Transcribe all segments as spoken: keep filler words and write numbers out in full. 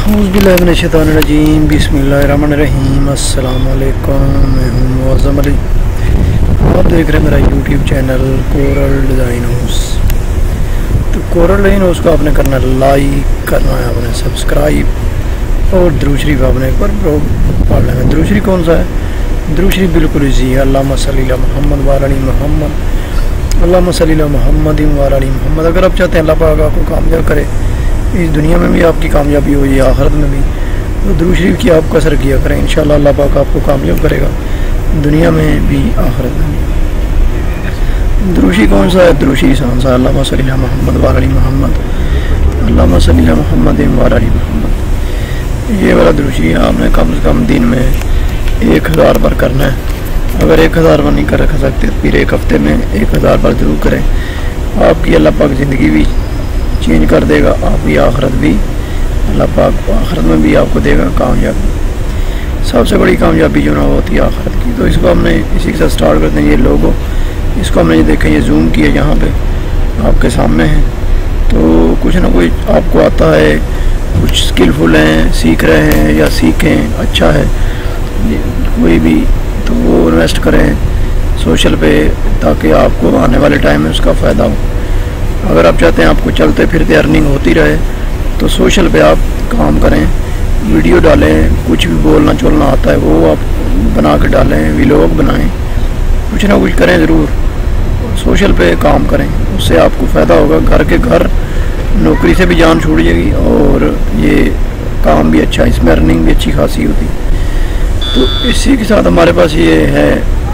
औज़ुबिल्लाहिमिनश्शैतानिर्रजीम बिस्मिल्लाहिर्रहमानिर्रहीम अस्सलाम वालेकुम। मैं हूँ मुअज़्ज़म अली, आप देख रहे हैं मेरा YouTube channel coral design house. तो कोरल डिज़ाइन हाउस को आपने करना है लाइक, करना है आपने सब्सक्राइब और दुरूद शरीफ आपने एक बार पढ़ लेना है। दुरूद शरीफ कौन सा है? दुरूद शरीफ बिल्कुल ईजी है। अल्लाहुम्मा सल्ली अला मुहम्मद व अली मुहम्मद, अल्लाहुम्मा सल्ली अला मुहम्मद व अली मुहम्मद। अगर आप चाहते हैं अल्लाह पाक आपको कामयाब करे, इस दुनिया में भी आपकी कामयाबी हो जाए, आखिरत में भी, तो दुरूद शरीफ की आप कसर किया करें। इंशाअल्लाह अल्लाह पाक आपको कामयाब करेगा, दुनिया में भी आखिरत में भी। दुरूद शरीफ कौन सा है? दुरूद शरीफ आसान सा, अल्लाहुम्मा सल्ली अला मुहम्मद व अली मुहम्मद, अल्लाहुम्मा सल्ली अला मुहम्मद व अली मुहम्मद। ये वाला दुरूद शरीफ आपने कम से कम दिन में एक हज़ार बार करना है। अगर एक हज़ार बार नहीं कर सकते फिर एक हफ्ते में एक हज़ार बार जरूर करें। आपकी अल्लाह पाक ज़िंदगी भी चेंज कर देगा, आपकी आखिरत भी अल्लाह पाक आखिरत में भी आपको देगा कामयाबी। सबसे बड़ी कामयाबी जो ना होती है आखिरत की। तो इसको हमने इसी के साथ स्टार्ट करते हैं। ये लोगो, इसको हमने ये देखें, ये जूम किया, यहाँ पे आपके सामने है। तो कुछ ना कुछ आपको आता है, कुछ स्किलफुल हैं, सीख रहे हैं या सीखें, अच्छा है कोई भी, तो वो इन्वेस्ट करें सोशल पे, ताकि आपको आने वाले टाइम में उसका फ़ायदा हो। अगर आप चाहते हैं आपको चलते फिरते अर्निंग होती रहे, तो सोशल पे आप काम करें, वीडियो डालें, कुछ भी बोलना चलना आता है वो आप बना के डालें, व्लॉग बनाएं, कुछ ना कुछ करें ज़रूर, सोशल पे काम करें, उससे आपको फ़ायदा होगा। घर के घर नौकरी से भी जान छूट जाएगी और ये काम भी अच्छा, इसमें अर्निंग भी अच्छी खासी होती। तो इसी के साथ हमारे पास ये है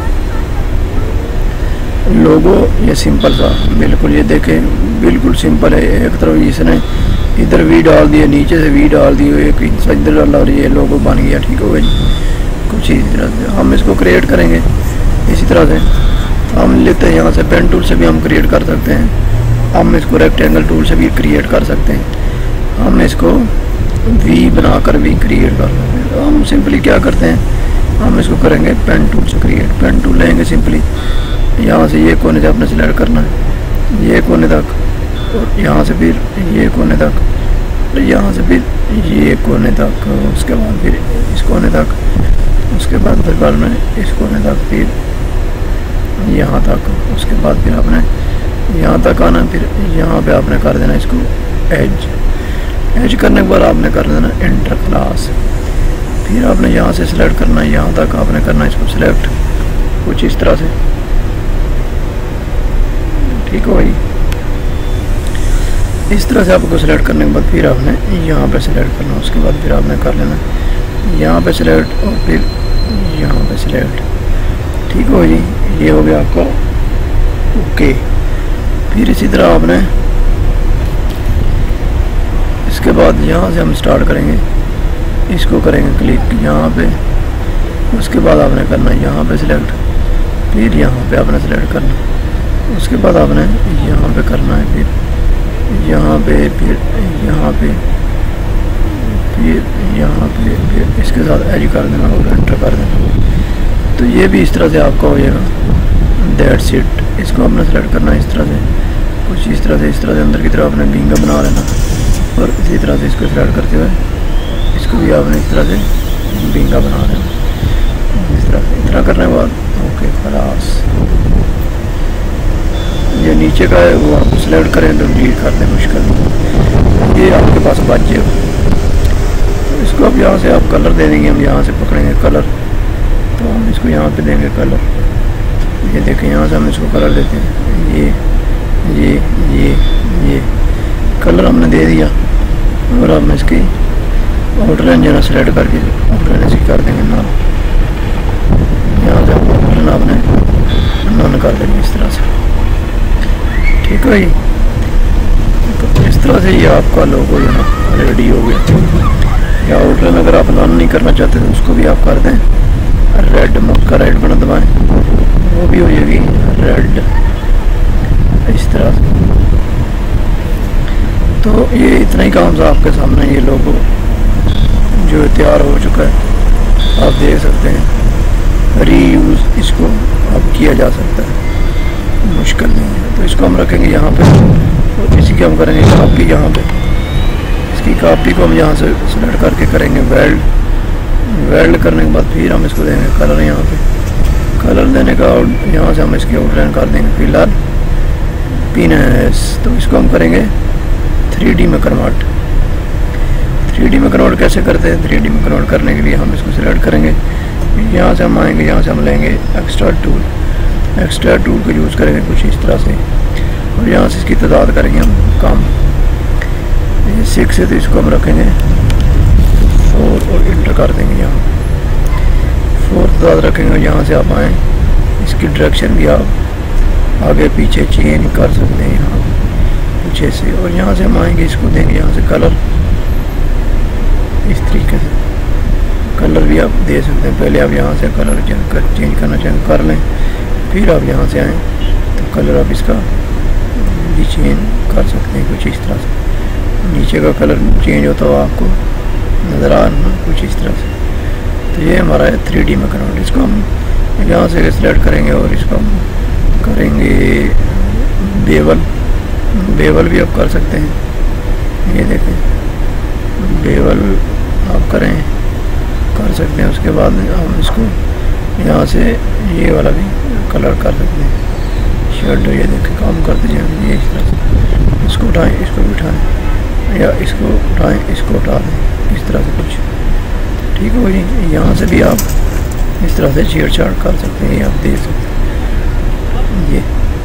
लोगो, ये सिंपल सा बिल्कुल, ये देखें बिल्कुल सिंपल है। एक तरफ इसने इधर वी डाल दिया, नीचे से वी डाल दी, एक इधर डाला और ये लोगो बन गया। ठीक हो गया जी। कुछ इसी तरह से हम इसको क्रिएट करेंगे। इसी तरह से हम लेते हैं, यहाँ से पेन टूल से भी हम क्रिएट कर सकते हैं, हम इसको रेक्टेंगल टूल से भी क्रिएट कर सकते हैं, हम इसको वी बनाकर भी क्रिएट कर सकते हैं। तो हम सिंपली क्या करते हैं, हम इसको करेंगे पेन टूल से क्रिएट। पेन टूल लेंगे सिंपली, यहाँ से ये कोने से आपने सिलेक्ट करना है, ये कोने तक, और यहाँ से फिर ये कोने तक, और यहाँ से फिर ये कोने तक, उसके बाद फिर इस कोने तक, उसके बाद फिर बाद में इस कोने तक, फिर यहाँ तक, उसके बाद फिर आपने यहाँ तक आना, फिर यहाँ पे आपने कर देना इसको एज। एज करने के बाद आपने कर देना इंटर क्लास। फिर आपने यहाँ से सिलेक्ट करना है, यहाँ तक आपने करना है इसको सिलेक्ट, कुछ इस तरह से। ठीक हो भाई। इस तरह से आपको सिलेक्ट करने के बाद फिर आपने यहाँ पे सिलेक्ट करना, उसके बाद फिर आपने कर लेना यहाँ पे सिलेक्ट और फिर यहाँ पे सिलेक्ट। ठीक हो जी, ये हो गया आपका ओके। फिर इसी तरह आपने इसके बाद यहाँ से हम स्टार्ट करेंगे, इसको करेंगे क्लिक यहाँ पे, उसके बाद आपने करना यहाँ पे सिलेक्ट, फिर यहाँ पे आपने सिलेक्ट करना, उसके बाद आपने यहाँ पे करना है, फिर यहाँ पे, फिर यहाँ पे, फिर यहाँ पे, फिर इसके साथ एज कर देना और एंटर कर देना। तो ये भी इस तरह से आपका हो जाएगा। That's it. इसको आपने सेलेक्ट करना है इस तरह से, कुछ इस तरह से, इस तरह से अंदर की तरफ आपने बिंगा बना लेना, और इसी तरह से इसको सेलेक्ट करते हुए इसको भी आपने इस तरह से बिंगा बना लेना, इस तरह से। इतना करने के बाद ओके खलास। ये नीचे का है वो आप सिलेक्ट करें तो डिलीट कर दें, मुश्किल ये आपके पास बच जाएगा। तो इसको अब यहाँ से आप कलर दे देंगे, हम यहाँ से पकड़ेंगे कलर, तो हम इसको यहाँ पे देंगे कलर। ये देखें यहाँ से हम इसको कलर देते हैं, ये ये ये ये कलर हमने दे दिया। और हम इसकी आउटलाइन जो है सेलेक्ट करके आउटलाइन इसकी कर देंगे ना, यहाँ से आउटलाइन आपने नन कर देंगे इस तरह से। ठीक है जी। तो इस तरह से ये आपका लोगो जो ना रेडी हो गया। या आउटलाइन अगर आप नन नहीं करना चाहते तो उसको भी आप कर दें, रेड मोड का रेड बटन दबाएं, वो भी हो जाएगी रेड इस तरह से। तो ये इतना ही काम था आपके सामने। ये लोगो जो तैयार हो चुका है, आप देख सकते हैं। रीयूज़ इसको अब किया जा सकता है, मुश्किल नहीं है। तो इसको हम रखेंगे यहाँ पे, और इसी के हम करेंगे कॉपी यहाँ पे, इसकी कॉपी को हम यहाँ से सेलेक्ट करके करेंगे वेल्ड। वेल्ड करने के बाद फिर हम इसको देंगे कलर। यहाँ पे कलर देने का यहाँ से हम इसकी आउटलाइन कर देंगे फिलहाल पिनस। तो इसको हम करेंगे थ्री डी में कन्वर्ट। थ्री डी में कन्वर्ट कैसे करते हैं? थ्री डी में कन्वर्ट करने के लिए हम इसको सिलेक्ट करेंगे, यहाँ से हम आएंगे, यहाँ से हम लेंगे एक्सट्रैक्ट टूल। एक्सट्रैक्ट टूल को यूज़ करेंगे कुछ इस तरह से, और यहाँ से इसकी तादाद करेंगे हम कम। ये सिक्स है तो इसको हम रखेंगे फोर और इंटर कर देंगे। यहाँ फोर तादाद रखेंगे, यहाँ से आप आएँ, इसकी डायरेक्शन भी आप आगे पीछे चेंज कर सकते हैं यहाँ कुछ ऐसे। और यहाँ से हम आएंगे, इसको देंगे यहाँ से कलर इस तरीके से। कलर भी आप दे सकते हैं, पहले आप यहाँ से कलर चेंज करना चाहें कर लें, फिर आप यहाँ से आएँ तो कलर आप इसका भी चेंज कर सकते हैं कुछ इस तरह से। नीचे का कलर चेंज होता हुआ आपको नज़र आ रहा कुछ इस तरह से। तो ये हमारा है थ्री डी में कन्वर्ट। इसको हम यहाँ से सिलेक्ट करेंगे और इसको हम करेंगे बेवल। बेवल भी आप कर सकते हैं, ये देखें बेवल आप करें कर सकते हैं। उसके बाद हम इसको यहाँ से ये वाला भी कलर कर सकते हैं, शेड। ये देखें काम करते जाएंगे ये इस तरह से। इसको उठाएं, इसको भी उठाएं, या इसको उठाएं, इसको उठा दें, इस तरह से कुछ ठीक हो जी। यहाँ से भी आप इस तरह से छेड़छाड़ कर सकते हैं, ये आप देख सकते हैं ये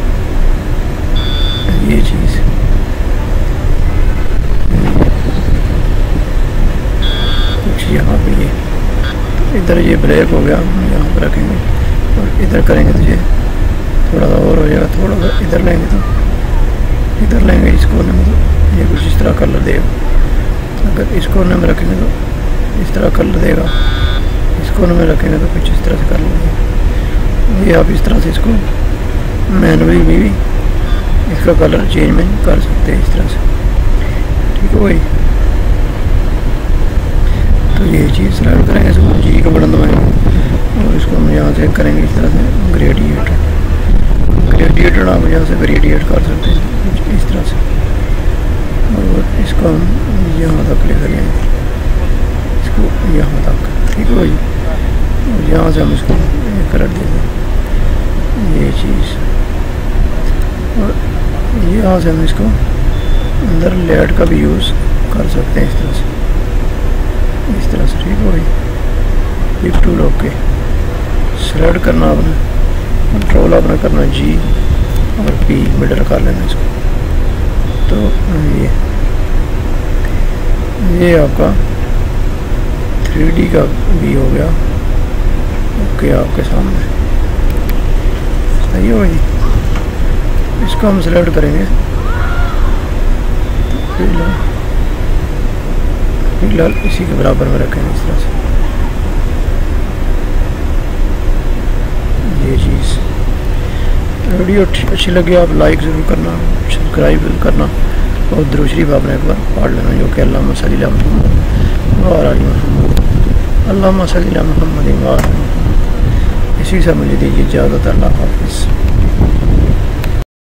ये चीज़। कुछ यहाँ पे ये इधर ये ब्रेक हो गया, हम यहाँ पर रखेंगे और इधर करेंगे तो ये थोड़ा सा और हो जाएगा। थोड़ा सा इधर लेंगे तो इधर लेंगे, इस कोने में तो ये कुछ इस तरह कलर देगा। अगर इस कोने में रखेंगे तो इस तरह कलर देगा, इस कोने में रखेंगे तो कुछ इस तरह से कलर देगा। ये आप इस तरह से इसको मैनुअली भी, भी इसका कलर चेंज में कर सकते हैं इस तरह से, ठीक है भाई। तो ये चीज़ सेलेक्ट करेंगे, इसको जी का बटन दबाएंगे और इसको हम यहाँ से करेंगे इस तरह से ग्रेडिएट। ग्रेडिएटर आप यहाँ से ग्रेडिएट कर सकते हैं कुछ इस तरह से, और इसको हम यहाँ तक ले करेंगे, इसको यहाँ तक, ठीक है भाई। और यहाँ से हम इसको कलर दे दें ये चीज़, और यहाँ से हम इसको अंदर लेड का भी यूज़ कर सकते हैं इस तरह से, इस तरह से, ठीक है भाई। पिक टूल ओके, सेलेक्ट करना आपने, कंट्रोल आपने करना जी और पी मिडल कर लेना इसको। तो ये ये आपका थ्री डी का भी हो गया ओके आपके सामने, सही हो भाई। इसको हम सेलेक्ट करेंगे, फिलहाल फिलहाल इसी के बराबर में रखेंगे इस तरह से ये चीज़। वीडियो अच्छी लगी आप लाइक ज़रूर करना, सब्सक्राइब ज़रूर करना, और दुरूद शरीफ आपने एक बार पढ़ लेना, जो कि अल्लाहुम्मा सल्ली अला मुहम्मद व अला आलि मुहम्मद, अल्लाहुम्मा सल्ली अला मुहम्मद व अला आलि मुहम्मद। इसी से मुझे दीजिए इजाज़त, अल्लाह हाफ़िज़।